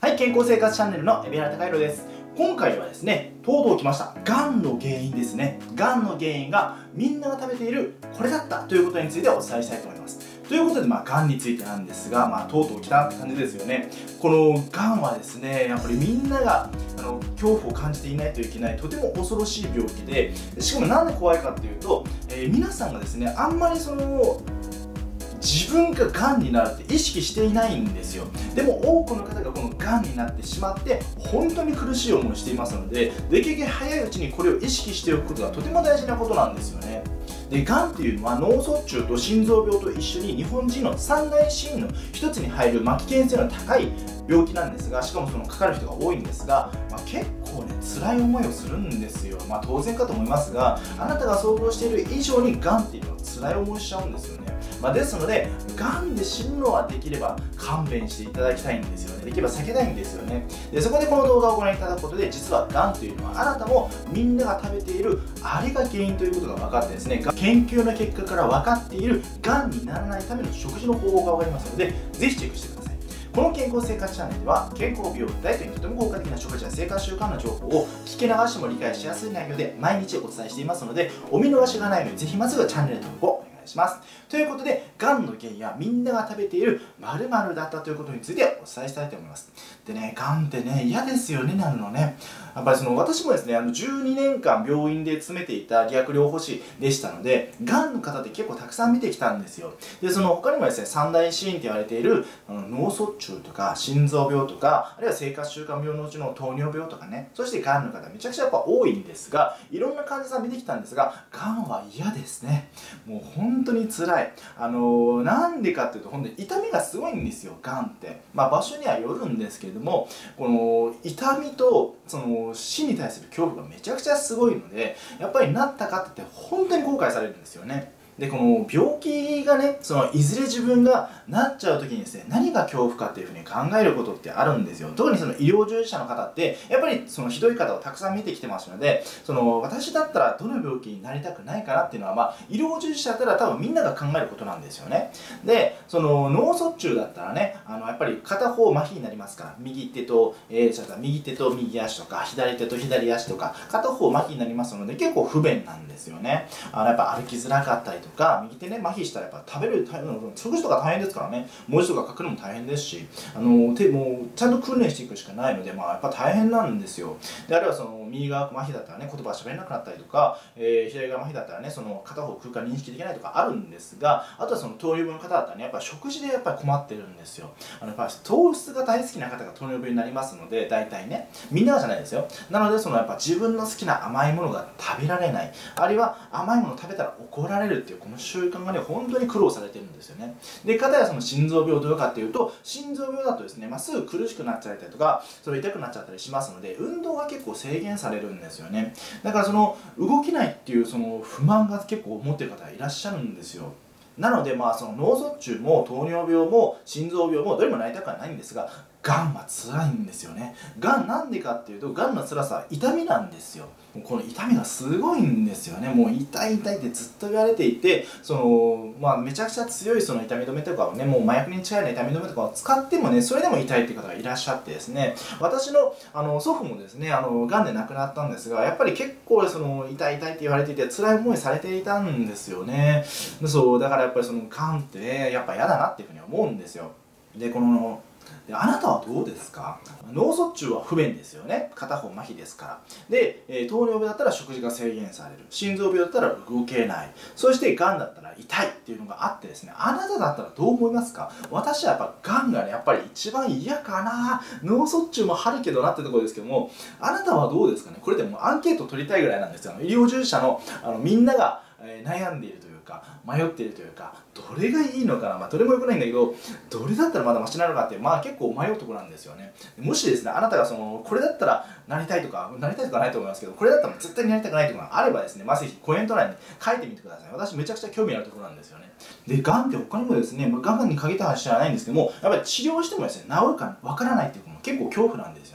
はい、健康生活チャンネルの海老原貴弘です。今回はですね、とうとう来ました。がんの原因ですね。がんの原因がみんなが食べているこれだったということについてお伝えしたいと思います。ということで、がんについてなんですが、とうとう来たって感じですよね。このがんはですね、やっぱりみんなが恐怖を感じていないといけないとても恐ろしい病気で、しかもなんで怖いかっていうと、皆さんがですね、あんまり自分ががんになるって意識していないんですよ。でも多くの方がこのがんになってしまって本当に苦しい思いをしていますので、できるだけ早いうちにこれを意識しておくことがとても大事なことなんですよね。で、がんっていうのは脳卒中と心臓病と一緒に日本人の三大死因の一つに入る、危険性の高い病気なんですが、しかもかかる人が多いんですが、結構ね辛い思いをするんですよ。当然かと思いますが、あなたが想像している以上にがんっていうのは辛い思いしちゃうんですよね。ですので、がんで死ぬのはできれば勘弁していただきたいんですよね。できれば避けたいんですよね。で、そこでこの動画をご覧いただくことで、実はがんというのはあなたもみんなが食べているあれが原因ということが分かってですね、研究の結果から分かっているがんにならないための食事の方法が分かりますので、ぜひチェックしてください。この健康生活チャンネルでは、健康美容ダイエットにとても効果的な食事や生活習慣の情報を聞き流しても理解しやすい内容で毎日お伝えしていますので、お見逃しがないのでぜひまずはチャンネル登録をお願いします。ということで、がんの原因はみんなが食べている〇〇だったということについてお伝えしたいと思います。でね、がんってね、嫌ですよね、なるのね。やっぱり私もですね、12年間病院で詰めていた理学療法士でしたので、がんの方って結構たくさん見てきたんですよ。で、他にもですね、三大死因と言われている脳卒中とか心臓病とか、あるいは生活習慣病のうちの糖尿病とかね、そしてがんの方めちゃくちゃやっぱ多いんですが、いろんな患者さん見てきたんですが、がんは嫌ですね。もう本当に辛い。なんでかっていうと、本当に痛みがすごいんですよ、がんって。場所にはよるんですけれども、この痛みと死に対する恐怖がめちゃくちゃすごいので、やっぱりなった方って本当に後悔されるんですよね。で、この病気がね、いずれ自分がなっちゃう時にですね、何が恐怖かっていうふうに考えることってあるんですよ。特に医療従事者の方って、やっぱりひどい方をたくさん見てきてますので、私だったらどの病気になりたくないかなっていうのは、医療従事者だったら多分みんなが考えることなんですよね。で、脳卒中だったらね、やっぱり片方麻痺になりますから、右手と右足とか、左手と左足とか、片方麻痺になりますので、結構不便なんですよね。やっぱ歩きづらかったりとか、右手ね、麻痺したらやっぱ食べる食事とか大変ですからね、文字とか書くのも大変ですし、もうちゃんと訓練していくしかないので、やっぱ大変なんですよ。で、あるいは右側麻痺だったらね、言葉が喋れなくなったりとか、左側麻痺だったらね、片方空間認識できないとかあるんですが、あとは糖尿病の方だったらね、やっぱ食事でやっぱり困ってるんですよ。やっぱり糖質が大好きな方が糖尿病になりますので、大体ね、みんなじゃないですよ。なので、やっぱ自分の好きな甘いものが食べられない、あるいは甘いものを食べたら怒られるっていうこの習慣がね、本当に苦労されてるんですよね。で、かたや心臓病どうかっていうと、心臓病だとですね、すぐ苦しくなっちゃったりとか、痛くなっちゃったりしますので、運動が結構制限されるんですよね。だから動けないっていう不満が結構持ってる方がいらっしゃるんですよ。なので、脳卒中も糖尿病も心臓病もどれもなりたくはないんですが、がんは辛いんですよね。がんなんでかっていうと、がんの辛さは痛みなんですよ。この痛みがすごいんですよね。もう痛い痛いってずっと言われていて、めちゃくちゃ強い痛み止めとかをね、もう麻薬に近いような痛み止めとかを使ってもね、それでも痛いっていう方がいらっしゃってですね、私の祖父もですね、がんで亡くなったんですが、やっぱり結構痛い痛いって言われていて、辛い思いされていたんですよね。だからやっぱりがんってね、やっぱ嫌だなっていうふうに思うんですよ。で、あなたはどうですか？脳卒中は不便ですよね。片方麻痺ですから。で、糖尿病だったら食事が制限される。心臓病だったら動けない。そしてがんだったら痛いっていうのがあってですね、あなただったらどう思いますか？私はやっぱがんがね、やっぱり一番嫌かな。脳卒中もあるけどなってところですけども、あなたはどうですかね？これでもうアンケート取りたいぐらいなんですよ。医療従事者のみんなが悩んでいるというか、迷っているというか、どれがいいのかな、どれも良くないんだけど、どれだったらまだマシなのかって、結構迷うところなんですよね。もしですね、あなたがこれだったらなりたいとかないとかないと思いますけど、これだったら絶対になりたくないとかあればですね、ぜひコメント欄に書いてみてください。私めちゃくちゃ興味あるところなんですよね。で、がんって他にもですね、がんに限った話じゃないんですけども、やっぱり治療してもですね、治るかわからないっていうのも結構恐怖なんですよね。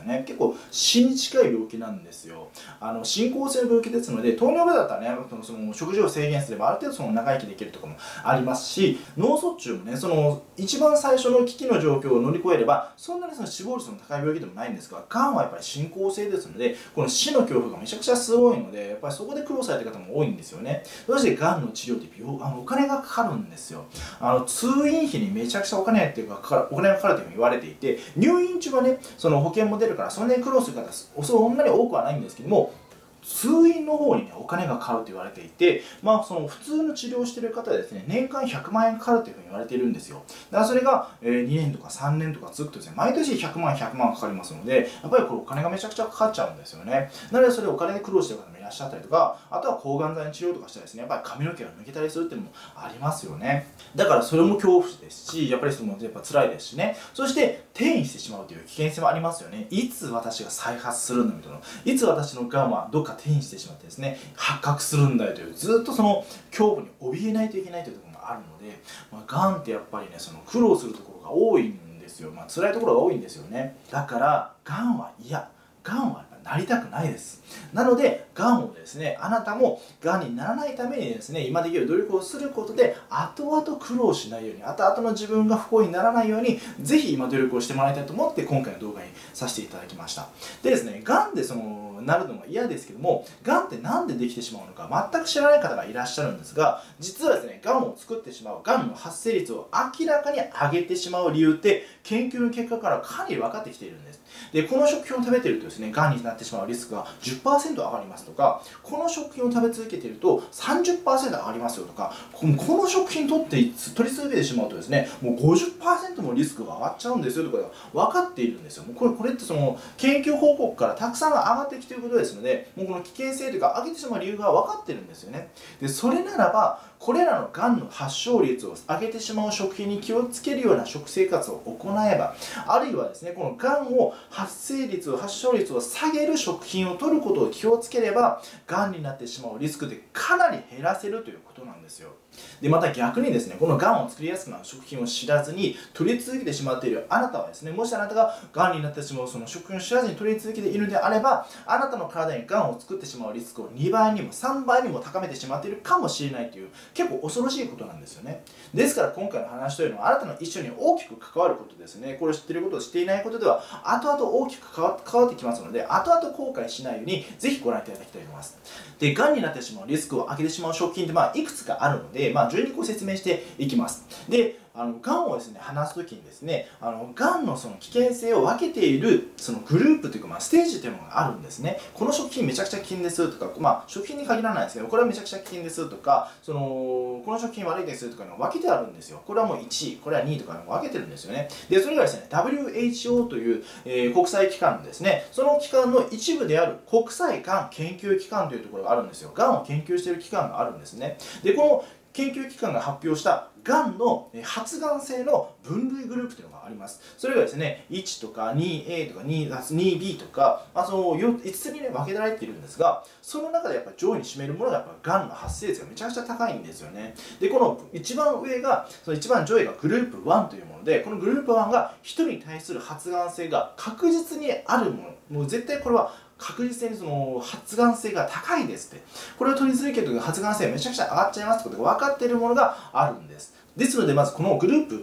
ね。結構死に近い病気なんですよ。進行性の病気ですので、糖尿病だったらね、その食事を制限すればある程度その長生きできるとかもありますし、脳卒中もね、その一番最初の危機の状況を乗り越えれば、そんなにその死亡率の高い病気でもないんですが、がんはやっぱり進行性ですので、この死の恐怖がめちゃくちゃすごいので、やっぱりそこで苦労されてる方も多いんですよね。そしてがんの治療ってお金がかかるんですよ。通院費にめちゃくちゃお金がかかるというふうに言われていて、入院中はね、その保険も出るから、そんなに苦労する方、そんなに多くはないんですけども、通院の方にね、お金がかかると言われていて、その普通の治療をしている方はですね、年間100万円かかるというふうに言われているんですよ。だからそれが、2年とか3年とか続くとですね、毎年100万かかりますので、やっぱりこれお金がめちゃくちゃかかっちゃうんですよね。なのでそれお金で苦労している方もいらっしゃったりとか、あとは抗がん剤治療とかしたらですね、やっぱり髪の毛が抜けたりするっていうのもありますよね。だからそれも恐怖ですし、やっぱりそのやっぱ辛いですしね。そして転移してしまうという危険性もありますよね。いつ私が再発するんだみたいな、いつ私のがんはどっか転移してしまってですね、発覚するんだよという、ずっとその恐怖に怯えないといけないというところもあるので、がんってやっぱりね、その苦労するところが多いんですよ。辛いところが多いんですよね。だからがんは嫌、がんはなりたくないです。なので、がんをですね、あなたもがんにならないためにですね、今できる努力をすることで、後々苦労しないように、後々の自分が不幸にならないように、ぜひ今努力をしてもらいたいと思って、今回の動画にさせていただきました。でですね、がんでなるのが嫌ですけども、がんってなんでできてしまうのか、全く知らない方がいらっしゃるんですが、実はですね、がんを作ってしまう、がんの発生率を明らかに上げてしまう理由って、研究の結果からかなり分かってきているんです。で、この食品を食べているとですね、がんになってしまうリスクが 10% 上がりますとか、この食品を食べ続けていると 30% 上がりますよとか、この食品取り続けてしまうとですね、もう 50% もリスクが上がっちゃうんですよとか分かっているんですよ。もうこれってその研究報告からたくさん上がってきていることですので、もうこの危険性というか上げてしまう理由が分かってるんですよね。で、それならば、これらのがんの発症率を上げてしまう食品に気をつけるような食生活を行えば、あるいはですね、このがんを発症率を下げる食品を取ることを気をつければ、がんになってしまうリスクでかなり減らせるということなんですよ。で、また逆にですね、このがんを作りやすくなる食品を知らずに取り続けてしまっているあなたはですね、もしあなたががんになってしまうその食品を知らずに取り続けているのであれば、あなたの体にがんを作ってしまうリスクを2倍にも3倍にも高めてしまっているかもしれないという、結構恐ろしいことなんですよね。ですから今回の話というのは、あなたの一緒に大きく関わることですね。これを知っていることをしていないことでは、後々大きく関わってきますので、後々後悔しないように、ぜひご覧いただきたいと思います。で、がんになってしまうリスクを上げてしまう食品っていくつかあるので、12個説明していきます。で、がんをですね、話すときにですね、がんのその危険性を分けているそのグループというか、ステージというのがあるんですね。この食品めちゃくちゃ危険ですとか、食品に限らないですけど、これはめちゃくちゃ危険ですとか、この食品悪いですとかいうのが分けてあるんですよ。これはもう1位、これは2位とか分けてるんですよね。で、それがですね、WHO という、国際機関ですね、その機関の一部である国際がん研究機関というところがあるんですよ。がんを研究している機関があるんですね。で、この研究機関が発表したがんの発がん性の分類グループというのがあります。それがですね、1とか 2A とか 2B とか、その5つにね、分けられているんですが、その中でやっぱり上位に占めるものがやっぱがんの発生率がめちゃくちゃ高いんですよね。で、この一番上が、その一番上位がグループ1というもので、このグループ1が1人に対する発がん性が確実にあるもの、もう絶対これは確実にその発がん性が高いですって、これを取り続けると発がん性がめちゃくちゃ上がっちゃいますってことが分かっているものがあるんです。ですので、まずこのグループ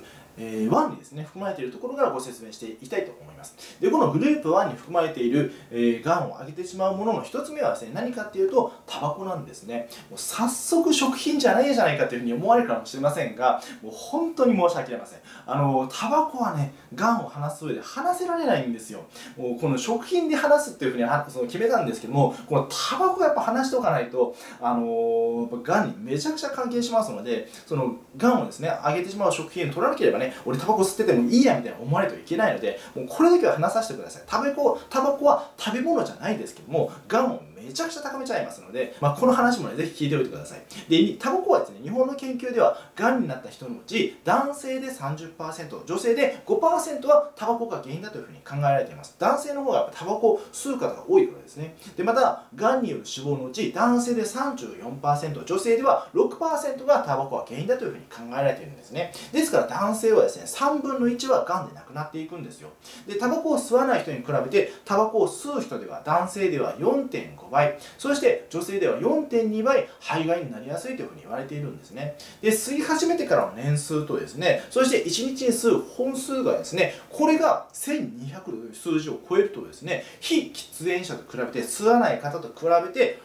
1にですね、含まれているところからご説明していきたいと思います。で、このグループ1に含まれているがんを上げてしまうものの1つ目はですね、何かっていうと、タバコなんですね。もう早速食品じゃないじゃないかというふうに思われるかもしれませんが、もう本当に申し訳ありません。タバコはね、がんを話す上で話せられないんですよ。もうこの食品で話すっていうふうに決めたんですけども、このタバコはやっぱ話しておかないと、やっぱがんにめちゃくちゃ関係しますので、そのがんをですね、上げてしまう食品を取らなければね、俺タバコ吸っててもいいやみたいな思われてはいけないので、もうこれだけは話させてください。タバコは食べ物じゃないですけども、がんをめめちゃくちゃ高めちゃいますので、この話もね、ぜひ聞いておいてください。で、タバコはですね、日本の研究では、癌になった人のうち、男性で 30%、女性で 5% はタバコが原因だというふうに考えられています。男性の方がやっぱタバコを吸う方が多いからですね。で、また、癌による死亡のうち、男性で 34%、女性では 6% がタバコが原因だというふうに考えられているんですね。ですから男性はですね、3分の1は癌で亡くなっていくんですよ。で、タバコを吸わない人に比べて、タバコを吸う人では男性では 4.5 倍、そして女性では 4.2 倍肺がんになりやすいというふうに言われているんですね。で、吸い始めてからの年数とですね、そして1日に吸う本数がですね、これが1200という数字を超えるとですね、非喫煙者と比べて、吸わない方と比べて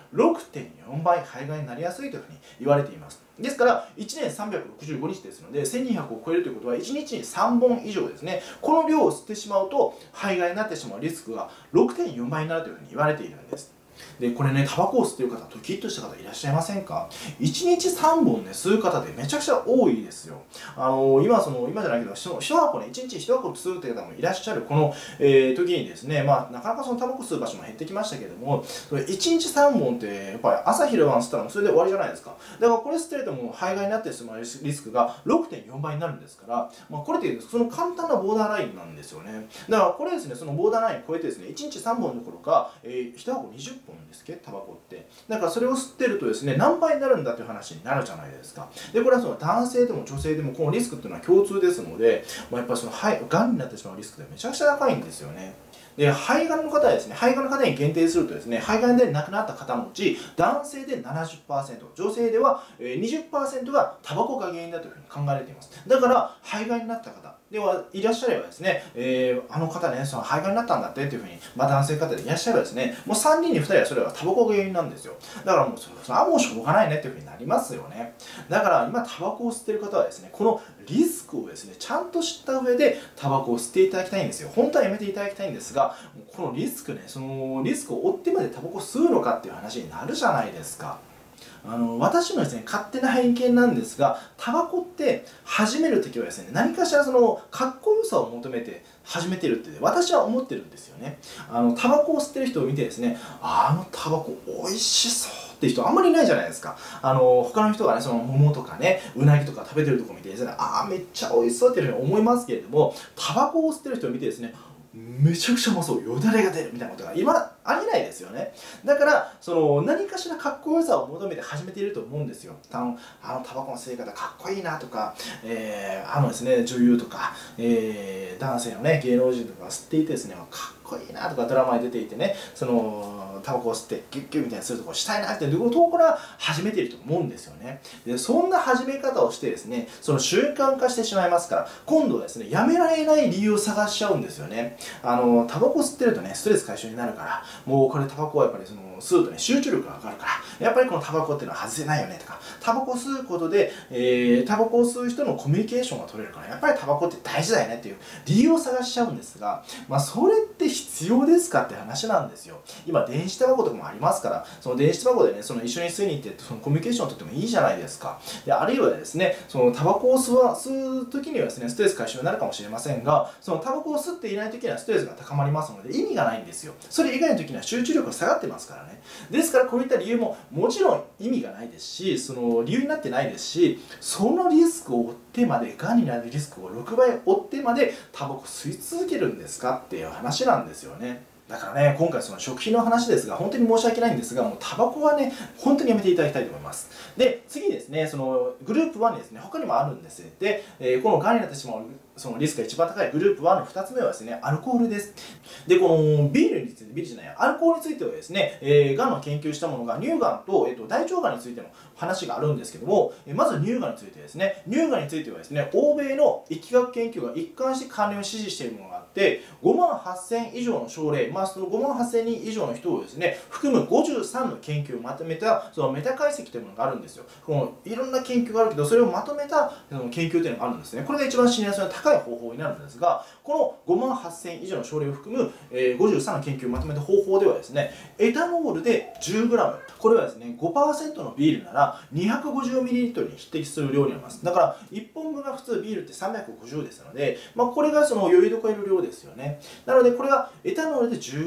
6.4 倍肺がんになりやすいというふうに言われています。ですから、1年365日ですので、1200を超えるということは、1日に3本以上ですね、この量を吸ってしまうと、肺がんになってしまうリスクが 6.4 倍になるというふうに言われているんです。で、これね、タバコを吸っている方、ドキッとした方いらっしゃいませんか？ 1 日3本ね、吸う方ってめちゃくちゃ多いですよ。今じゃないけど、1箱ね、1日1箱吸うという方もいらっしゃる、この、時にですね、なかなかそのタバコ吸う場所も減ってきましたけれども、1日3本って、やっぱり朝昼晩吸ったらもうそれで終わりじゃないですか。だからこれ吸ってるともう肺がんになってしまうリスクが 6.4 倍になるんですから、これってその簡単なボーダーラインなんですよね。だからこれですね、そのボーダーラインを超えてですね、1日3本どころか、1箱20本ですけど、タバコって。だからそれを吸ってるとですね、何倍になるんだという話になるじゃないですか。で、これはその男性でも女性でもこのリスクっていうのは共通ですので、やっぱりそのがんになってしまうリスクってめちゃくちゃ高いんですよね。で、肺がんの方はですね、肺がんの方に限定するとですね、肺がんで亡くなった方のうち、男性で 70%、女性では 20% がタバコが原因だというふうに考えられています。だから、肺がんになった方ではいらっしゃればですね、あの方ね、その肺がんになったんだってというふうに、男性方でいらっしゃればですね、もう3人に2人はそれはタバコが原因なんですよ。だからもうそれはもうしょうがないねっていうふうになりますよね。だから今タバコを吸っている方はですね、このリスクをですね、ちゃんと知った上でタバコを吸っていただきたいんですよ。本当はやめていただきたいんですが、このリスクね、そのリスクを負ってまでタバコを吸うのかっていう話になるじゃないですか。私のですね、勝手な偏見なんですが、タバコって始めるときはですね、何かしらそのかっこよさを求めて始めてるって私は思ってるんですよね。タバコを吸ってる人を見てですね、あのタバコ美味しそうって人あんまりいないじゃないですか。他の人がね、その桃とかね、うなぎとか食べてるとこ見てですね、めっちゃ美味しそうっていうふうに思いますけれども、タバコを吸ってる人を見てですね、めちゃくちゃうまそう、よだれが出るみたいなことが今ありえないですよね。だから何かしらかっこよさを求めて始めていると思うんですよ。タバコの吸い方かっこいいなとか、ですね、女優とか、男性のね、芸能人とか吸っていてですね、かっこいいなとかドラマに出ていてね、タバコを吸ってギュッギュッみたいにするとこしたいなっていうところから始めていると思うんですよね。で、そんな始め方をしてですね、その習慣化してしまいますから、今度はですね、やめられない理由を探しちゃうんですよね。タバコ吸ってるとね、ストレス解消になるから、もうこれタバコはやっぱり吸うとね、集中力が上がるから、やっぱりこのタバコっていうのは外せないよねとか、タバコを吸うことで、タバコを吸う人のコミュニケーションが取れるから、やっぱりタバコって大事だよねっていう理由を探しちゃうんですが、それって必要ですかって話なんですよ。今、電子タバコとかもありますから、その電子タバコでね、一緒に吸いに行ってコミュニケーションを取ってもいいじゃないですか。で、あるいはですね、タバコを吸う時にはですね、ストレス解消になるかもしれませんが、タバコを吸っていない時にはストレスが高まりますので、意味がないんですよ。それ以外の時には集中力が下がってますからね。ですから、こういった理由ももちろん意味がないですし、理由になってないですし、そのリスクを負ってまで、がんになるリスクを6倍負ってまでタバコ吸い続けるんですかっていう話なんですよね。だからね、今回食費の話ですが、本当に申し訳ないんですが、もうタバコはね、本当にやめていただきたいと思います。で、次ですね、グループ1にですね、他にもあるんです。で、このがんになってしまうリスクが一番高いグループ1の2つ目はですね、アルコールです。で、このビールについて、ビールじゃない、アルコールについてはですね、がんの研究したものが乳がんと、大腸がんについての話があるんですけども、まず乳がんについてですね、乳がんについてはですね、欧米の疫学研究が一貫して関連を支持しているものがあって、5万8000以上の症例、その5万8000人以上の人をですね、含む53の研究をまとめた、メタ解析というものがあるんですよ。いろんな研究があるけど、それをまとめた研究というのがあるんですね。これが一番信頼性の高い方法になるんですが、この5万8000以上の症例を含む、53の研究をまとめた方法ではですね、エタノールで 10g、これはですね、5% のビールなら 250ml に匹敵する量になります。だから、1本分が普通ビールって350ですので、これが余裕で超える量ですよね。なので、これがエタノールで 10g。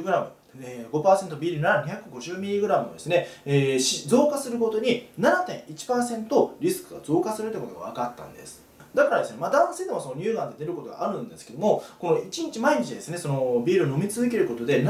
5% ビールなら 250mg をですね、増加するごとに 7.1% リスクが増加するということが分かったんです。だからですね、男性でもその乳がんって出ることがあるんですけども、この1日毎日ですね、そのビールを飲み続けることで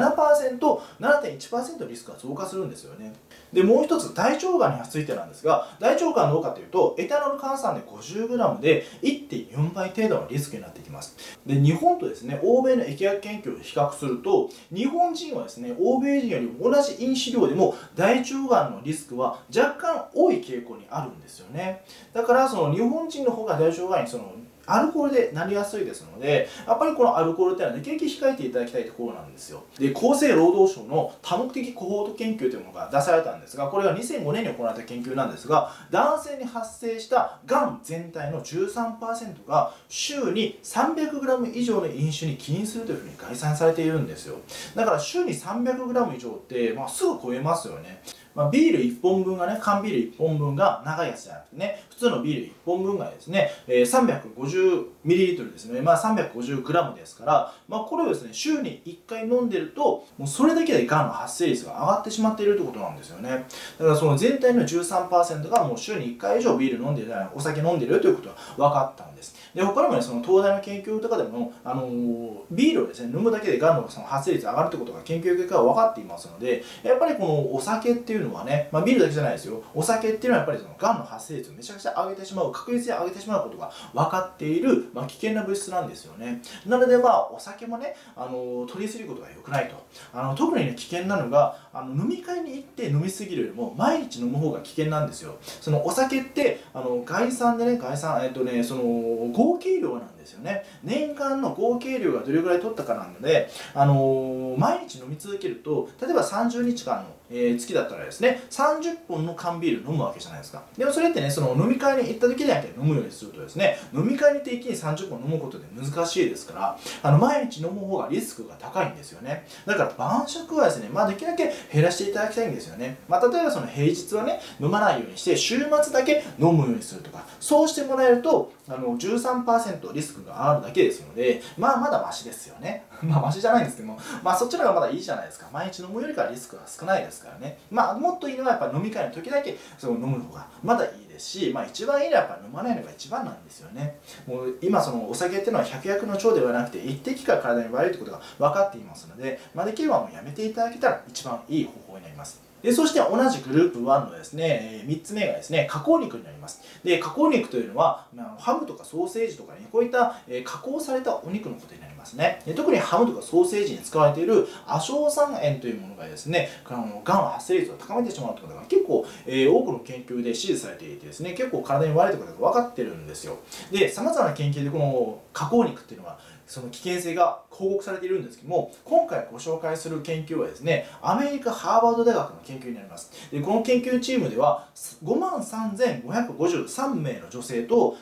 7%、7.1% リスクが増加するんですよね。で、もう一つ、大腸がんについてなんですが、大腸がんどうかというと、エタノール換算で 50g で 1.4 倍程度のリスクになってきます。で、日本とですね、欧米の疫学研究を比較すると、日本人はですね、欧米人よりも同じ飲酒量でも大腸がんのリスクは若干多い傾向にあるんですよね。だから、その日本人の方が大腸がんにアルコールでなりやすいですので、やっぱりこのアルコールっていうのはできるだけ控えていただきたいところなんですよ。で、厚生労働省の多目的コホート研究というものが出されたんですが、これが2005年に行われた研究なんですが、男性に発生したがん全体の 13% が週に 300g 以上の飲酒に起因するというふうに概算されているんですよ。だから週に 300g 以上って、すぐ超えますよね。ビール1本分がね、缶ビール1本分が長いやつじゃなくてね、普通のビール1本分がですね、350ml ですね、350g ですから、これをですね、週に1回飲んでると、もうそれだけでがんの発生率が上がってしまっているということなんですよね。だからその全体の 13% がもう週に1回以上ビール飲んでる、お酒飲んでるということが分かったんです。で、他にもね、その東大の研究とかでも、ビールをですね、飲むだけでがんの発生率が上がるということが研究結果が分かっていますので、やっぱりこのお酒っていうのはね、ビールだけじゃないですよ。お酒っていうのはやっぱりそのがんの発生率をめちゃくちゃ上げてしまう、確率で上げてしまうことが分かっている、危険な物質なんですよね。なのでお酒もね、取りすぎることが良くないと。特にね、危険なのが、飲み会に行って飲みすぎるよりも毎日飲む方が危険なんですよ。そのお酒って、概算でね、その合計量なんですよね。年間の合計量がどれぐらい取ったかなので、毎日飲み続けると、例えば30日間の月だったらですね、30本の缶ビール飲むわけじゃないですか。でもそれってね、その飲み会に行った時だけ飲むようにするとですね、飲み会に行って一気に30本飲むことで難しいですから、毎日飲む方がリスクが高いんですよね。だから晩酌はですね、できるだけ減らしていただきたいんですよね。例えばその平日はね、飲まないようにして、週末だけ飲むようにするとか、そうしてもらえると、13% リスクがあるだけですので、まだマシですよね。マシじゃないんですけども、そっちの方がまだいいじゃないですか。毎日飲むよりかはリスクが少ないですからね。もっといいのはやっぱ飲み会の時だけ飲むのがまだいいですし、一番いいのはやっぱ飲まないのが一番なんですよね。もう今そのお酒っていうのは百薬の長ではなくて一滴から体に悪いということが分かっていますので、できればもうやめていただけたら一番いい方法になります。で、そして同じグループ1のですね、3つ目がですね、加工肉になります。で、加工肉というのは、ハムとかソーセージとかにこういった加工されたお肉のことになりますね。で、特にハムとかソーセージに使われている亜硝酸塩というものがですね、がんの発生率を高めてしまうということが結構、多くの研究で支持されていてですね、結構体に悪いということが分かってるんですよ。で、様々な研究でこの加工肉っていうのは、その危険性が報告されているんですけども、今回ご紹介する研究はですね、アメリカ・ハーバード大学の研究になります。で、この研究チームでは、53,553 名の女性と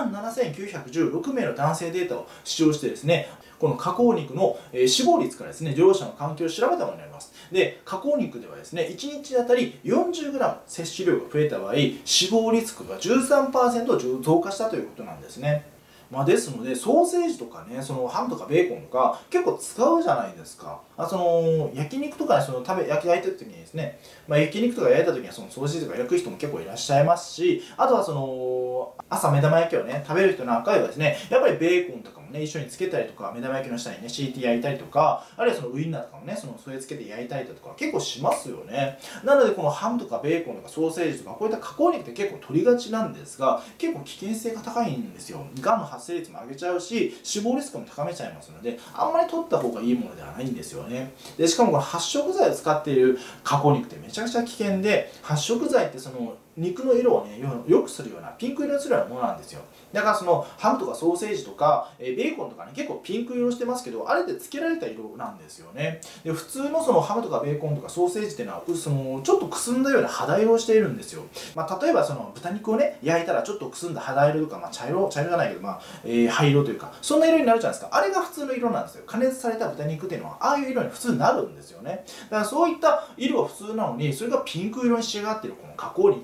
27,916 名の男性データを使用してですね、この加工肉の死亡率からですね、両者の関係を調べたものになります。で、加工肉ではですね、1日あたり 40g 摂取量が増えた場合、死亡リスクが 13% 増加したということなんですね。ですので、ソーセージとかね、そのハムとかベーコンとか結構使うじゃないですか。焼肉とかね、焼いた時にですね、焼肉とか焼いた時にはそのソーセージとか焼く人も結構いらっしゃいますし、あとは朝目玉焼きをね、食べる人なんかではですね、やっぱりベーコンとかもね、一緒につけたりとか、目玉焼きの下にね、敷いて焼いたりとか、あるいはそのウインナーとかもね、それつけて焼いたりだとか、結構しますよね。なので、このハムとかベーコンとかソーセージとか、こういった加工肉って結構取りがちなんですが、結構危険性が高いんですよ。がんの発生率も上げちゃうし、死亡リスクも高めちゃいますので、あんまり取った方がいいものではないんですよね。で、しかもこの発色剤を使っている加工肉ってめちゃくちゃ危険で、発色剤ってその肉の色をね、良くするような、ピンク色にするようなものなんですよ。だからハムとかソーセージとか、ベーコンとかね、結構ピンク色してますけど、あれでつけられた色なんですよね。で、普通のハムとかベーコンとかソーセージっていうのは、ちょっとくすんだような肌色をしているんですよ。例えば豚肉をね、焼いたらちょっとくすんだ肌色とか、茶色じゃないけど、灰色というか、そんな色になるじゃないですか。あれが普通の色なんですよ。加熱された豚肉っていうのは、ああいう色に普通になるんですよね。だからそういった色が普通なのに、それがピンク色に仕上がっているこの加工肉っていうのは、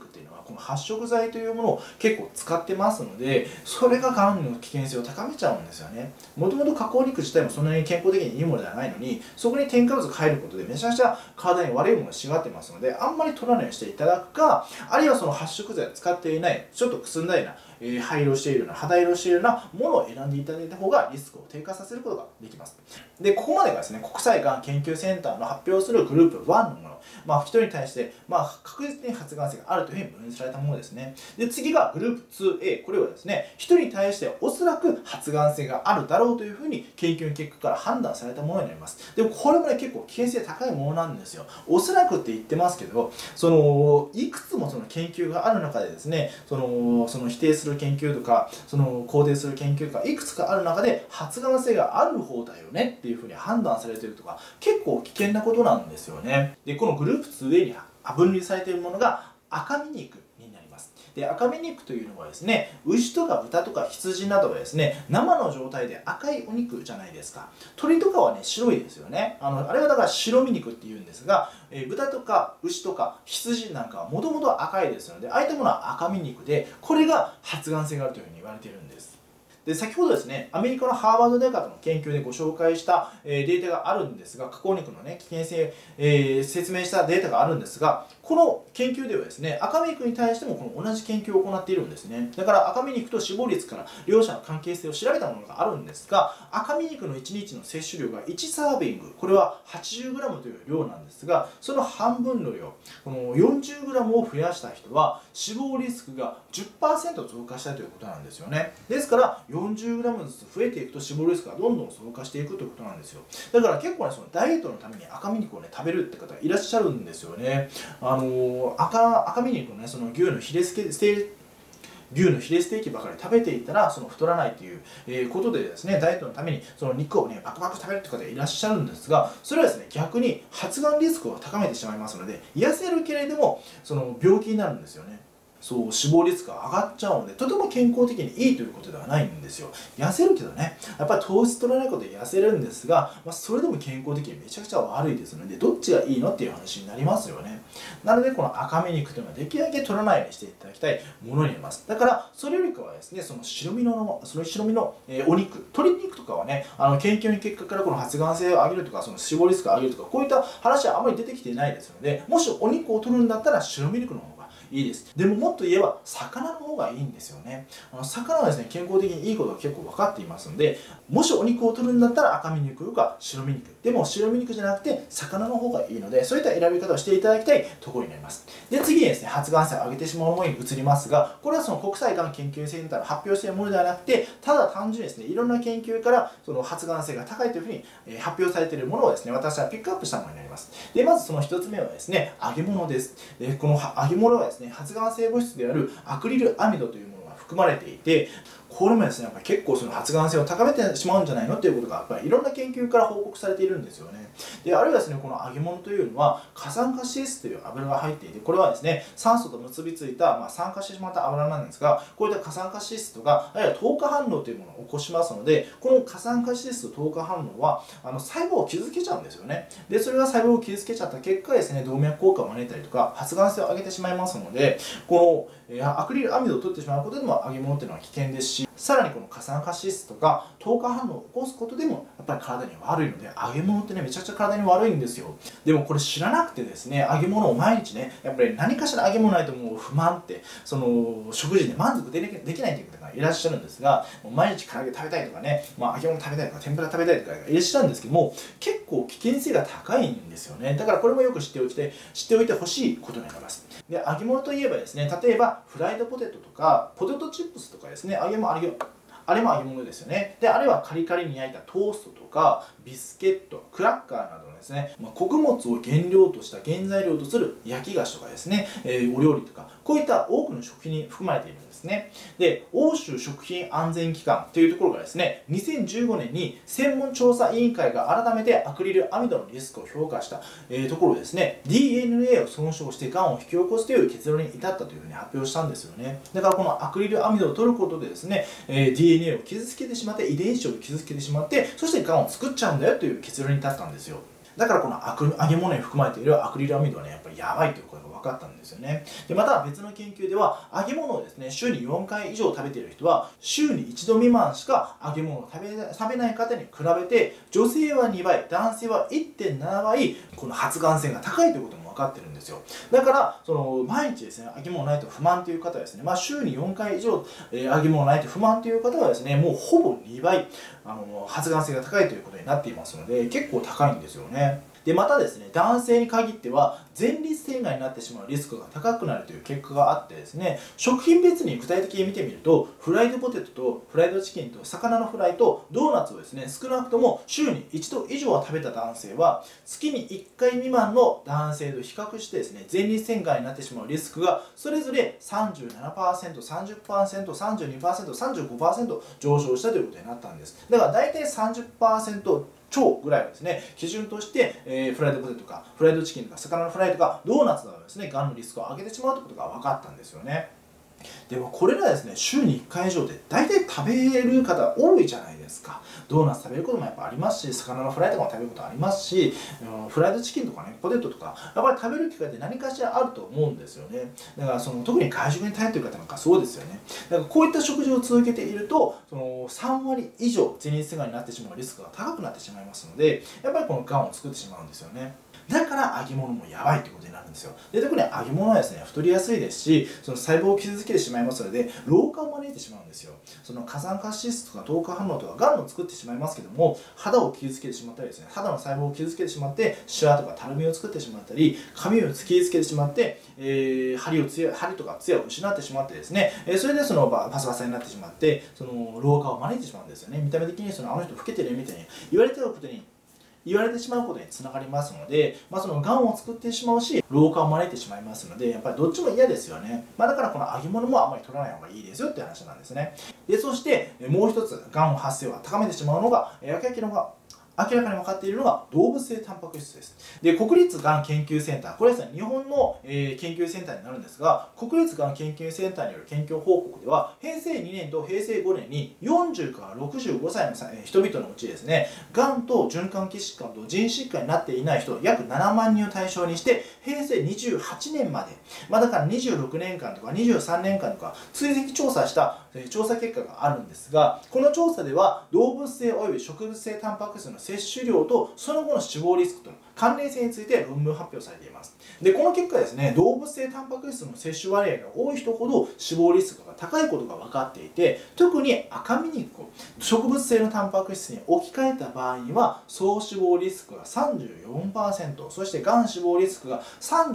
この発色剤というものを結構使ってますので、それががんの危険性を高めちゃうんですよね。もともと加工肉自体もそんなに健康的にいいものではないのに、そこに添加物が入ることでめちゃくちゃ体に悪いものがしがってますので、あんまり取らないようにしていただくか、あるいはその発色剤を使っていないちょっとくすんだような灰色しているような肌色しているようなものを選んでいただいた方がリスクを低下させることができます。で、ここまでがですね、国際がん研究センターの発表するグループ1のもの、1人に対して、確実に発がん性があるというふうに分類されたものですね。で、次がグループ 2A、これはですね、1人に対しておそらく発がん性があるだろうというふうに研究の結果から判断されたものになります。でもこれもね、結構危険性高いものなんですよ。おそらくって言ってますけど、いくつもその研究がある中でですね、その否定する研究とか、肯定する研究とかいくつかある中で発がん性がある方だよねっていうふうに判断されているとか、結構危険なことなんですよね。で、このグループ 2A に分類されているものが赤身肉になります。で、赤身肉というのはですね、牛とか豚とか羊などはですね、生の状態で赤いお肉じゃないですか。鶏とかはね、白いですよね。あれはだから白身肉っていうんですが、豚とか牛とか羊なんかはもともと赤いですので、ああいったものは赤身肉で、これが発がん性があるというふうに言われているんです。で、先ほどですね、アメリカのハーバード大学の研究でご紹介した、データがあるんですが、加工肉のね、危険性、説明したデータがあるんですが、この研究ではですね、赤身肉に対してもこの同じ研究を行っているんですね。だから赤身肉と死亡率から両者の関係性を調べたものがあるんですが、赤身肉の1日の摂取量が1サービング、これは 80g という量なんですが、その半分の量、この 40g を増やした人は死亡リスクが 10% 増加したということなんですよね。ですから 40g ずつ増えていくと死亡リスクがどんどん増加していくということなんですよ。だから結構ね、そのダイエットのために赤身肉をね、食べるって方いらっしゃるんですよね。赤身肉のね、その牛のヒレステーキばかり食べていたら太らないということでですね、ダイエットのためにその肉をねバクバク食べるって方いらっしゃるんですが、それはですね、逆に発がんリスクを高めてしまいますので、痩せるけれども病気になるんですよね。死亡リスクが上がっちゃうので、とても健康的にいいということではないんですよ。痩せるけどね、やっぱり糖質取らないことで痩せるんですが、それでも健康的にめちゃくちゃ悪いですので、どっちがいいのっていう話になりますよね。なのでこの赤身肉というのはできるだけ取らないようにしていただきたいものになります。だからそれよりかはですね、その白身のお肉、鶏肉とかはね、研究の結果からこの発がん性を上げるとか、死亡リスクを上げるとか、こういった話はあまり出てきていないですので、もしお肉を取るんだったら白身肉の方がいいです。でももっと言えば魚の方がいいんですよね。魚はですね、健康的にいいことが結構分かっていますので、もしお肉を取るんだったら赤身肉か白身肉、でも白身肉じゃなくて魚の方がいいので、そういった選び方をしていただきたいところになります。で、次にですね、発がん性を上げてしまうものに移りますが、これは国際がん研究センターの発表しているものではなくて、ただ単純にですね、いろんな研究から発がん性が高いというふうに発表されているものをですね、私はピックアップしたものになります。で、まずその1つ目はですね、揚げ物です。で、この揚げ物はですね、発がん性物質であるアクリルアミドというものが含まれていて、これもですね、やっぱり結構発がん性を高めてしまうんじゃないのっていうことがやっぱりいろんな研究から報告されているんですよね。で、あるいはですね、この揚げ物というのは過酸化脂質という油が入っていて、これはですね、酸素と結びついた、酸化してしまった油なんですが、こういった過酸化脂質とか、あるいは糖化反応というものを起こしますので、この過酸化脂質と糖化反応は細胞を傷つけちゃうんですよね。で、それが細胞を傷つけちゃった結果ですね、動脈硬化を招いたりとか、発がん性を上げてしまいますので、このアクリルアミドを取ってしまうことでも揚げ物というのは危険ですし、さらにこの過酸化脂質とか糖化反応を起こすことでもやっぱり体に悪いので、揚げ物ってね、めちゃくちゃ体に悪いんですよ。でもこれ知らなくてですね、揚げ物を毎日ね、やっぱり何かしら揚げ物ないともう不満って、食事で満足できないという方がいらっしゃるんですが、もう毎日唐揚げ食べたいとかね、揚げ物食べたいとか天ぷら食べたいとかいらっしゃるんですけども、結構危険性が高いんですよね。だからこれもよく知っておいてほしいことになります。で、揚げ物といえばですね、例えばフライドポテトとかポテトチップスとかですね、あれも揚げ物ですよね。で、あるいはカリカリに焼いたトーストとかビスケット、クラッカーなどのですね、穀物を原料とした原材料とする焼き菓子とかですね、お料理とか、こういった多くの食品に含まれているんですね。で、欧州食品安全機関というところがですね、2015年に専門調査委員会が改めてアクリルアミドのリスクを評価した、ところですね、DNA を損傷してがんを引き起こすという結論に至ったというふうに発表したんですよね。だからこのアクリルアミドを取ることでですね、DNA を傷つけてしまって、遺伝子を傷つけてしまって、そしてがんを作っちゃうんだよという結論に至ったんですよ。 だからこの揚げ物に含まれているアクリルアミドはね、やっぱりやばいということが分かったんですよね。で、また別の研究では、揚げ物をですね、週に4回以上食べている人は、週に1度未満しか揚げ物を食べない方に比べて、女性は2倍、男性は 1.7 倍、この発がん性が高いということも分かってるんですよ。だから、毎日ですね、揚げ物ないと不満という方はですね、週に4回以上、揚げ物ないと不満という方はですね、もうほぼ2倍、発がん性が高いということになっていますので、結構高いんですよね。で、またですね、男性に限っては前立腺がんになってしまうリスクが高くなるという結果があってですね、食品別に具体的に見てみると、フライドポテトとフライドチキンと魚のフライとドーナツをですね、少なくとも週に1度以上は食べた男性は、月に1回未満の男性と比較してですね、前立腺がんになってしまうリスクがそれぞれ 37%、30%、32%、35% 上昇したということになったんです。だから大体 30% 超ぐらいをですね、基準として、フライドポテトとかフライドチキンとか魚のフライとかドーナツなどですね、がんのリスクを上げてしまうということが分かったんですよね。でもこれらですね、週に1回以上で大体食べる方多いじゃないですか。ドーナツ食べることもやっぱありますし、魚のフライとかも食べることありますし、フライドチキンとかね、ポテトとか、やっぱり食べる機会って何かしらあると思うんですよね。だから特に外食に頼っている方なんかそうですよね。だからこういった食事を続けていると、3割以上前立腺がんになってしまうリスクが高くなってしまいますので、やっぱりこのがんを作ってしまうんですよね。だから揚げ物もやばいということになるんですよ。で、特に揚げ物はですね、太りやすいですし、細胞を傷つけてしまいますので、老化を招いてしまうんですよ。過酸化脂質とか糖化反応とか、がんを作ってしまいますけども、肌を傷つけてしまったりですね、肌の細胞を傷つけてしまって、シワとかたるみを作ってしまったり、髪を傷つけてしまって、針とか艶を失ってしまってですね、それでパサパサになってしまって、老化を招いてしまうんですよね。見た目的にあの人老けてるみたいに言われてしまうことにつながりますので、がんを作ってしまうし、老化を招いてしまいますので、やっぱりどっちも嫌ですよね。だからこの揚げ物もあまり取らない方がいいですよって話なんですね。で、そしてもう一つ、がんの発生を高めてしまうのが、明らかに分かっているのが動物性タンパク質です。で、国立がん研究センター、これはですね、日本の、研究センターになるんですが、国立がん研究センターによる研究報告では、平成2年と平成5年に40から65歳の人々のうちですね、がんと循環器疾患と腎疾患になっていない人約7万人を対象にして、平成28年まで、だから26年間とか23年間とか追跡調査した調査結果があるんですが、この調査では動物性および植物性タンパク質の摂取量とその後の死亡リスクとの関連性について論文発表されています。で、この結果ですね、動物性タンパク質の摂取割合が多い人ほど死亡リスクが高いことが分かっていて、特に赤身肉を植物性のタンパク質に置き換えた場合には総死亡リスクが 34%、そしてがん死亡リスクが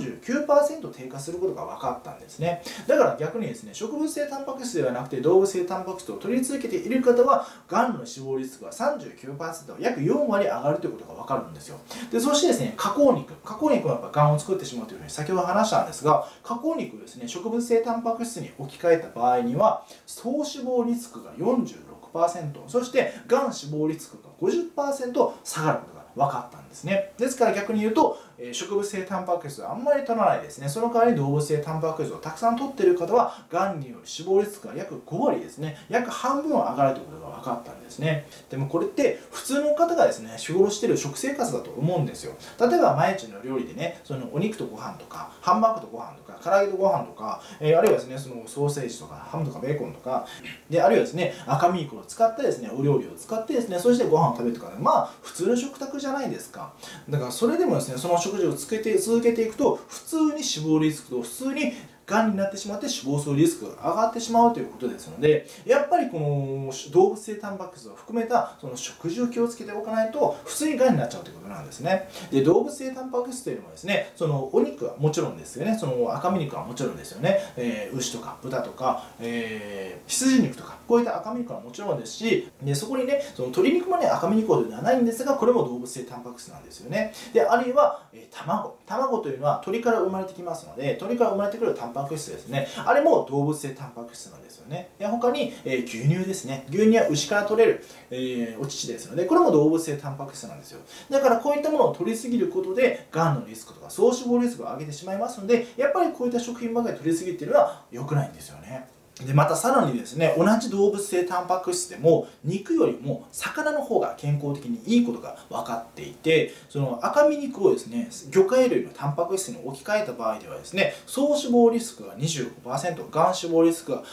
39% 低下することが分かったんですね。だから逆にですね、植物性タンパク質ではなくて動物性タンパク質を取り続けている方はがんの死亡リスクが 39%、約4割上がるということが分かるんですよ。で、そしてですね、加工肉はやっぱがんを作ってしまうというふうに先ほど話したんですが、加工肉をですね、植物性タンパク質に置き換えた場合には総死亡リスクが 46%、そしてがん死亡リスクが 50% 下がることが分かったんですね。ですから逆に言うと、植物性タンパク質はあんまり取らないですね。その代わり動物性タンパク質をたくさん取っている方は、がんによる死亡リスクが約5割ですね、約半分は上がるということが分かったんですね。でもこれって普通の方がですね、日頃している食生活だと思うんですよ。例えば毎日の料理でね、お肉とご飯とか、ハンバーグとご飯とか、唐揚げとご飯とか、あるいはですね、ソーセージとか、ハムとかベーコンとか、で、あるいはですね、赤身肉を使ってですね、お料理を使ってですね、そしてご飯を食べるとかね、普通の食卓じゃないですか。だからそれでもですね、その食事を続けていくと、普通に死亡リスクと普通にがんになってしまって死亡するリスクが上がってしまうということですので、やっぱりこの動物性タンパク質を含めた食事を気をつけておかないと普通にがんになっちゃうということなんですね。で、動物性タンパク質というのはですね、お肉はもちろんですよね、赤身肉はもちろんですよね、牛とか豚とか、羊肉とか、こういった赤身肉はもちろんですし、でそこにね、鶏肉もね、赤身肉ほどではないんですが、これも動物性タンパク質なんですよね。で、あるいは、卵というのは鳥から生まれてきますので、鳥から生まれてくるタンパク質ですね、あれも動物性タンパク質なんですよね。で、他に、牛乳ですね、牛乳は牛から取れる、お乳ですので、これも動物性タンパク質なんですよ。だからこういったものを取りすぎることでがんのリスクとか総死亡リスクを上げてしまいますので、やっぱりこういった食品ばかり取りすぎっていうのは良くないんですよね。 でまたさらにですね、同じ動物性タンパク質でも肉よりも魚の方が健康的にいいことが分かっていて、その赤身肉をですね魚介類のタンパク質に置き換えた場合ではですね、総脂肪リスクが 25%、 がん脂肪リスクが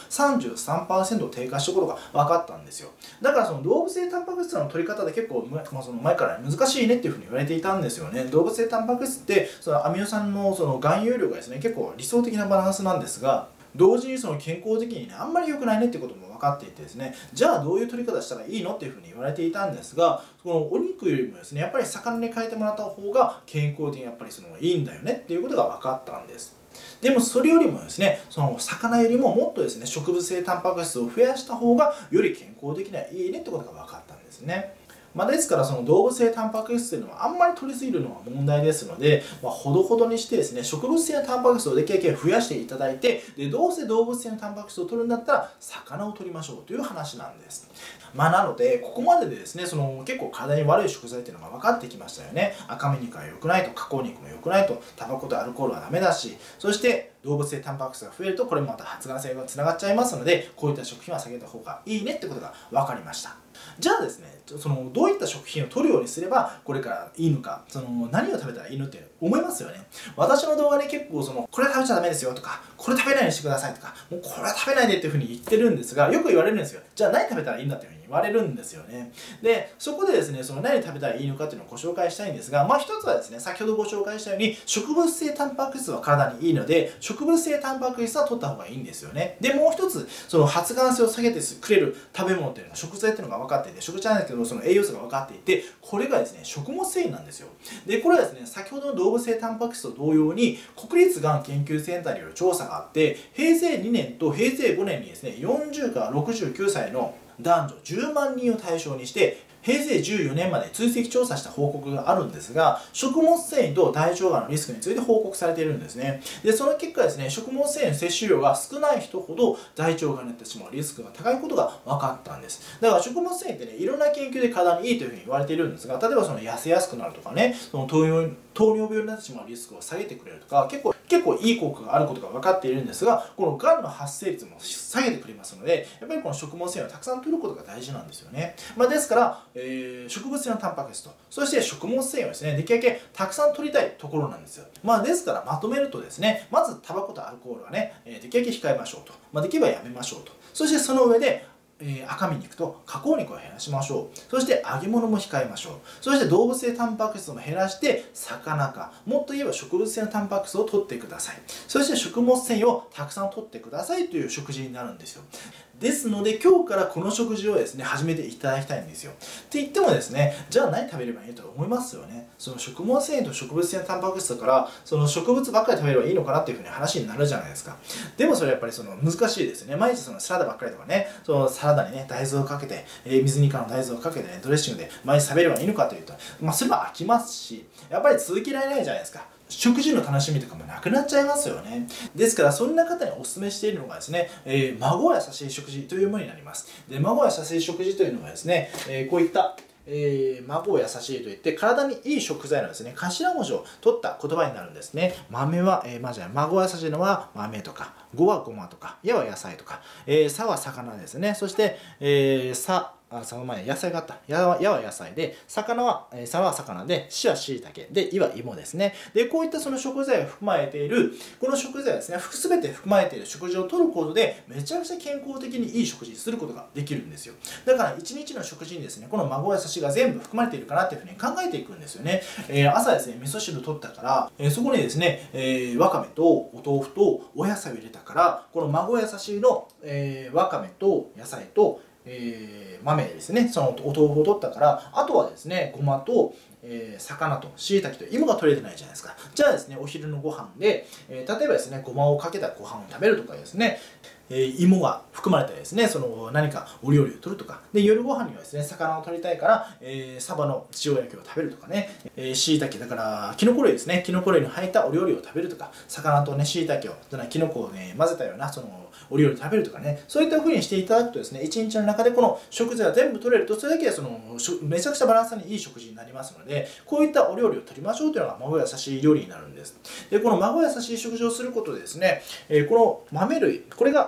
33% 低下したことが分かったんですよ。だからその動物性タンパク質の取り方で結構、その前から難しいねっていうふうに言われていたんですよね。動物性タンパク質ってそのアミノ酸のその含有量がですね結構理想的なバランスなんですが、同時にその健康的にねあんまり良くないねってことも分かっていてですね、じゃあどういう取り方したらいいのっていうふうに言われていたんですが、そのお肉よりもですねやっぱり魚に変えてもらった方が健康的にやっぱりそのいいんだよねっていうことが分かったんです。でもそれよりもですね、その魚よりももっとですね植物性タンパク質を増やした方がより健康的にはいいねってことが分かったんですね。ですからその動物性タンパク質というのはあんまり摂りすぎるのは問題ですので、ほどほどにしてですね植物性のタンパク質をできるだけ増やしていただいて、でどうせ動物性のタンパク質を摂るんだったら魚を摂りましょうという話なんです。なのでここまででですね結構体に悪い食材っていうのが分かってきましたよね。赤身肉は良くないと、加工肉も良くないと、タバコとアルコールはダメだし、そして動物性タンパク質が増えるとこれもまた発がん性がつながっちゃいますので、こういった食品は避けた方がいいねってことが分かりました。じゃあですね、どういった食品を摂るようにすればこれからいいのか、何を食べたらいいのって思いますよね。私の動画で結構これ食べちゃダメですよとか、これ食べないようにしてくださいとか、もうこれは食べないでっていうふうに言ってるんですが、よく言われるんですよ。じゃあ何食べたらいいんだっていうふうに言われるんですよね。でそこでですね何食べたらいいのかっていうのをご紹介したいんですが、一つはですね先ほどご紹介したように植物性タンパク質は体にいいので植物性タンパク質は取った方がいいんですよね。でもう一つ発がん性を下げてくれる食べ物っていうのが食材っていうのが分かっていて、食材なんですけど栄養素が分かっていて、これがですね食物繊維なんですよ。でこれはですね先ほどの動物性タンパク質と同様に国立がん研究センターによる調査があって、平成2年と平成5年にですね40から69歳の男女10万人を対象にして平成14年まで追跡調査した報告があるんですが、食物繊維と大腸がんのリスクについて報告されているんですね。でその結果ですね、食物繊維の摂取量が少ない人ほど大腸がんになってしまうリスクが高いことが分かったんです。だから食物繊維ってねいろんな研究で体にいいというふうに言われているんですが、例えば痩せやすくなるとかね、糖尿病になってしまうリスクを下げてくれるとか、結構いい効果があることが分かっているんですが、このがんの発生率も下げてくれますので、やっぱりこの食物繊維をたくさん摂ることが大事なんですよね。ですから、植物性のタンパク質と、そして食物繊維をですねできるだけたくさん摂りたいところなんですよ。ですからまとめるとですね、まずタバコとアルコールはね、できるだけ控えましょうと、できればやめましょうと、そしてその上で赤身肉と加工肉を減らしましょう。そして揚げ物も控えましょう。そして動物性タンパク質も減らして魚か、もっと言えば植物性のタンパク質を摂ってください。そして食物繊維をたくさん摂ってくださいという食事になるんですよ。ですので今日からこの食事をですね始めていただきたいんですよ。って言ってもですね、じゃあ何食べればいいと思いますよね。食物繊維と植物性のタンパク質だから植物ばっかり食べればいいのかなっていうふうに話になるじゃないですか。でもそれやっぱり難しいですよね。毎日サラダばっかりとかね、サラダにね大豆をかけて、水煮缶の大豆をかけてねドレッシングで毎日食べればいいのかというと、それは飽きますし、やっぱり続けられないじゃないですか。食事の楽しみとかもなくなっちゃいますよね。ですからそんな方にお勧めしているのがですね、孫や優しい食事というものになります。で孫や優しい食事というのがですね、こういった孫を優しいといって体にいい食材のですね頭文字を取った言葉になるんですね。豆は、孫は優しいのは豆とか、ごはごまとか、やは野菜とか、さは魚ですね。そして、その前に野菜があった。やは野菜で、魚は、さは魚で、しはしいたけで、いは芋ですね。で、こういった食材を含まれている、この食材はですね、すべて含まれている食事をとることで、めちゃくちゃ健康的にいい食事にすることができるんですよ。だから、一日の食事にですね、この孫やさしが全部含まれているかなっていうふうに考えていくんですよね。朝ですね、味噌汁取ったから、そこにですね、わかめとお豆腐とお野菜を入れたから、この孫やさしの、わかめと野菜と豆ですね、そのお豆腐を取ったから、あとはですねごまと、魚と椎茸と芋が取れてないじゃないですか。じゃあですねお昼のご飯で、例えばですねごまをかけたご飯を食べるとかですね、芋が含まれたですね何かお料理を取るとかで、夜ご飯にはですね魚を取りたいから、サバの塩焼きを食べるとかね、椎茸だからキノコ類ですね、キノコ類に入ったお料理を食べるとか、魚とね椎茸をキノコをね混ぜたようなお料理を食べるとかね、そういった風にしていただくとですね、一日の中でこの食材が全部取れると、それだけでめちゃくちゃバランスにいい食事になりますので、こういったお料理を取りましょうというのが孫やさしい料理になるんです。でこの孫やさしい食事をすることでですね、この豆類、これが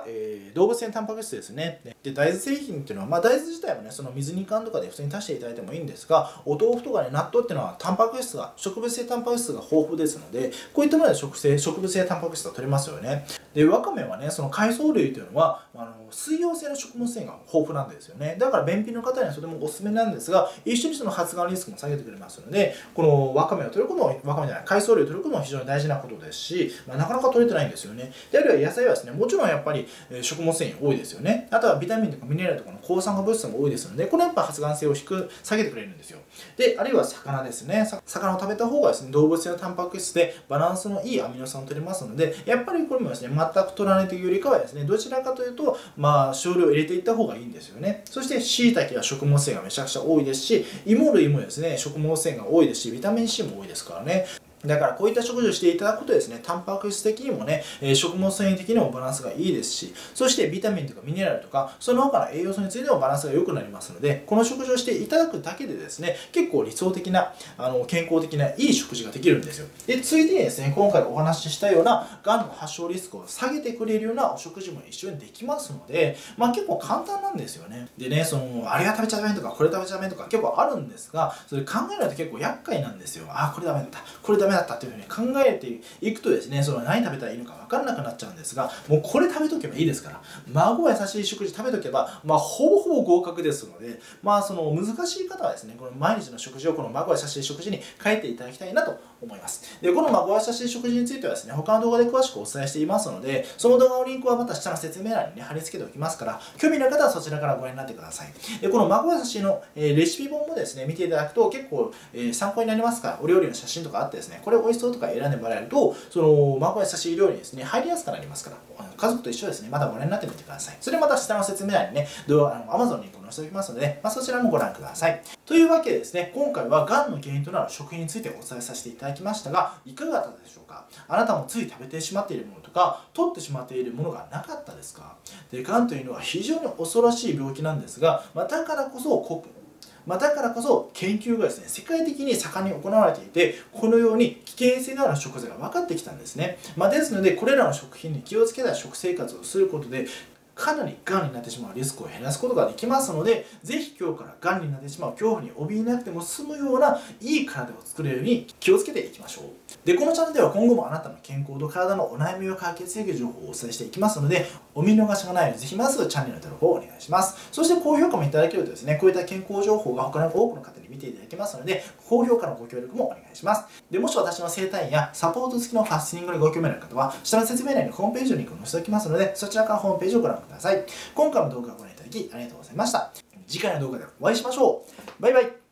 動物性タンパク質ですね。で、大豆製品っていうのは、大豆自体はね、その水煮缶とかで普通に足していただいてもいいんですが、お豆腐とかね、納豆っていうのはタンパク質が、植物性タンパク質が豊富ですので、こういったもので植物性タンパク質が取れますよね。で、わかめはね、その海藻類というのは、水溶性の食物繊維が豊富なんですよね。だから便秘の方にはとてもおすすめなんですが、一緒にその発がんリスクも下げてくれますので、このわかめを取ることも、わかめじゃない、海藻類を取ることも非常に大事なことですし、なかなか取れてないんですよね。であるいは野菜はですね、もちろんやっぱり食物繊維多いですよね。あとはビタミンとかミネラルとかの抗酸化物質も多いですので、これはやっぱ発がん性を下げてくれるんですよ。で、あるいは魚ですね。魚を食べた方がですね、動物性のタンパク質でバランスのいいアミノ酸を取れますので、やっぱりこれもですね、全く取らないというよりかはですね、どちらかというと、少量入れていった方がいいんですよね。そして、椎茸は食物繊維がめちゃくちゃ多いですし、芋類もですね、食物繊維が多いですし、ビタミン C も多いですからね。だからこういった食事をしていただくことでですね、タンパク質的にもね、食物繊維的にもバランスがいいですし、そしてビタミンとかミネラルとか、その他の栄養素についてもバランスが良くなりますので、この食事をしていただくだけでですね、結構理想的な、健康的ないい食事ができるんですよ。で、ついでにですね、今回お話ししたような、がんの発症リスクを下げてくれるようなお食事も一緒にできますので、結構簡単なんですよね。でね、あれが食べちゃダメとか、これ食べちゃダメとか結構あるんですが、それ考えるのって結構厄介なんですよ。これダメだった。これダメだったっていうふうに考えていくとですね、何食べたらいいのか分からなくなっちゃうんですが、もうこれ食べとけばいいですから、孫は優しい食事食べとけば、ほぼほぼ合格ですので、難しい方はですね、この毎日の食事をこの孫は優しい食事に変えていただきたいなと思います。で、この孫は優しい食事についてはですね、他の動画で詳しくお伝えしていますので、その動画のリンクはまた下の説明欄にね、貼り付けておきますから、興味のある方はそちらからご覧になってください。で、この孫は優しいの、レシピ本もですね、見ていただくと結構、参考になりますから、お料理の写真とかあってですね、これ美味しそうとか選んでもらえると、孫は優しい料理にですね、入りやすくなりますから、家族と一緒ですね、またご覧になってみてください。それまた下の説明欄にね、Amazon のリンクを載せておきますので、そちらもご覧ください。というわけでですね、今回はがんの原因となる食品についてお伝えさせていただきましたが、いかがだったでしょうか。あなたもつい食べてしまっているものとか、取ってしまっているものがなかったですか。で、がんというのは非常に恐ろしい病気なんですが、だからこそ研究がですね、世界的に盛んに行われていて、このように危険性のある食材が分かってきたんですね。ですので、これらの食品に気をつけた食生活をすることで、かなりがんになってしまうリスクを減らすことができますので、ぜひ今日からがんになってしまう恐怖に怯えなくても済むようないい体を作れるように気をつけていきましょう。で、このチャンネルでは今後もあなたの健康と体のお悩みを解決できる情報をお伝えしていきますので、お見逃しがないようにぜひまずチャンネル登録をお願いします。そして高評価もいただけるとですね、こういった健康情報が他の多くの方に見ていただけますので、高評価のご協力もお願いします。で、もし私の整体院やサポート付きのファスティングにご興味のある方は、下の説明欄にホームページのリンクを載せておきますので、そちらからホームページをご覧ください。今回も動画をご覧いただきありがとうございました。次回の動画でお会いしましょう。バイバイ。